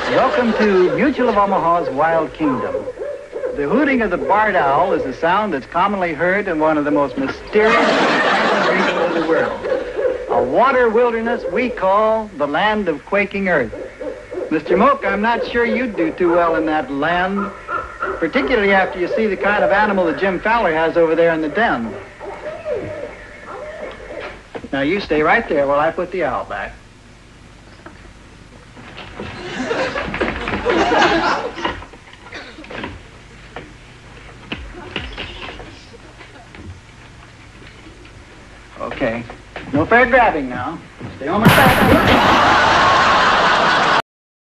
Welcome to Mutual of Omaha's Wild Kingdom. The hooting of the barred owl is a sound that's commonly heard in one of the most mysterious regions of the world. A water wilderness we call the land of quaking earth. Mr. Mook, I'm not sure you'd do too well in that land, particularly after you see the kind of animal that Jim Fowler has over there in the den. Now you stay right there while I put the owl back. Okay. No fair grabbing now. Stay on my back.